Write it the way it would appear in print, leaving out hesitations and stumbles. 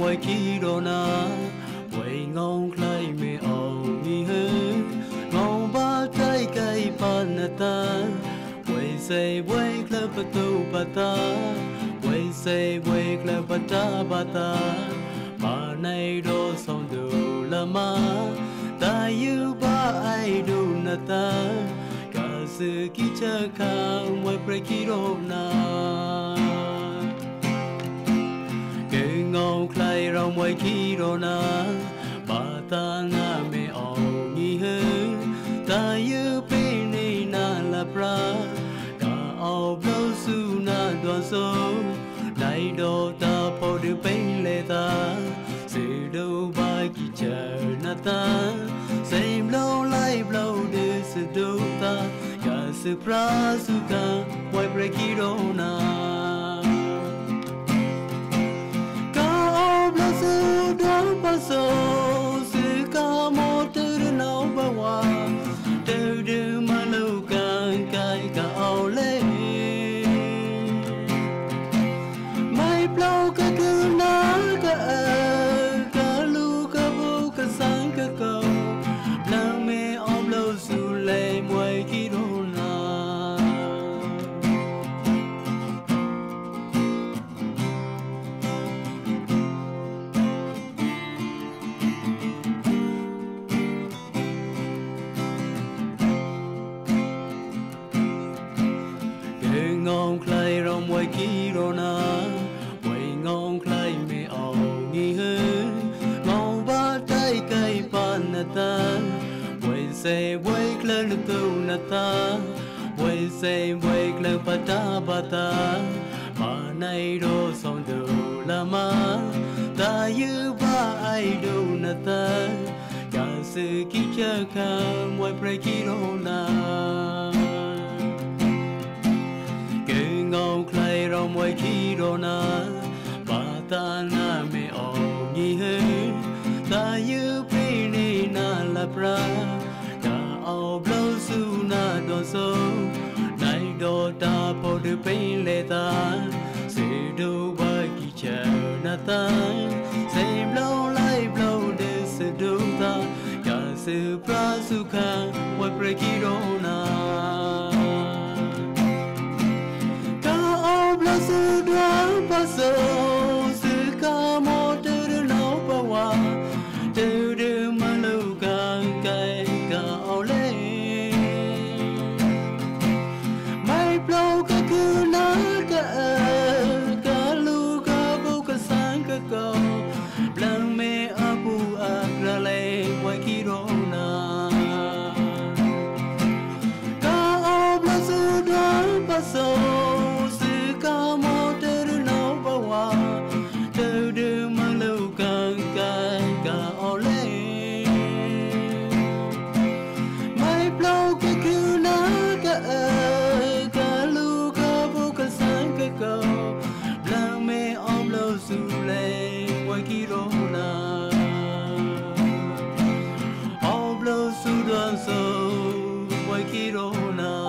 quay khi đồ na quay ngon khai mê ong nghi hơn ngon ba trái cây panata quay say quay club tu bata quay say quay club bata mà nay đô song đủ là ma ta yêu ba ai đủ na ta cả sự kỹ chơi khang quay break khi đồ na ngon khai rong quay khi đồ na bà ta na mê ong nghi hơn ta yêu bên này na la pra cả ao lâu su na đoàn số nay đồ ta po được bên lệ ta sự đâu ba kỳ chờ na ta xem lâu lại lâu đưa sự đâu ta cả sự pra su ca quay break khi đồ na sự đó bao giờ sự ca mô tư nào bao hoa từ từ mà lâu càng cay cả ao lê mai bao cả cứ ná cả lu cả vô cả sáng cả cầu nàng mê ôm lâu dù lệ ngoài khi đô na ngon khai rong quay khi đồ na quay ngon khai mê ong nghi hơn ngon ba trái cây panata quay xe quay klơ lực tu na ta quay xe quay klơ bata mà nay đô song đủ là ma ta yêu ba ai đủ na ta cả sự kỹ chơi khang quay break khi đồ na ngon khai rong quay khi đồ na bà ta na mê ong nghi hơn ta yêu bên này na la pra cả ao lâu su na đoàn số nay đồ ta po được bên lệ ta sự đâu ba kỳ chờ na ta xem lâu lại lâu để sự đâu ta cả sự pra su khang quay break khi đồ na sự đó bao giờ sự ca mô từ nào bao hoa từ từ mà lâu càng cay cả ao lê mai bao cả cứ ná cả lu cả vô cả sáng cả cầu lăng mê abu ra lê quay khi đó na cả ao bao giờ đó bao giờ ca mô từ nào bao hoa từ từ mà lâu càng cay cả ao lê mai bao cái cứ ná cả lu cả vô cả sáng cái cầu làng mê ôm lâu dù lê quay khi đó na ôm lâu dù đoàn sâu quay khi đó na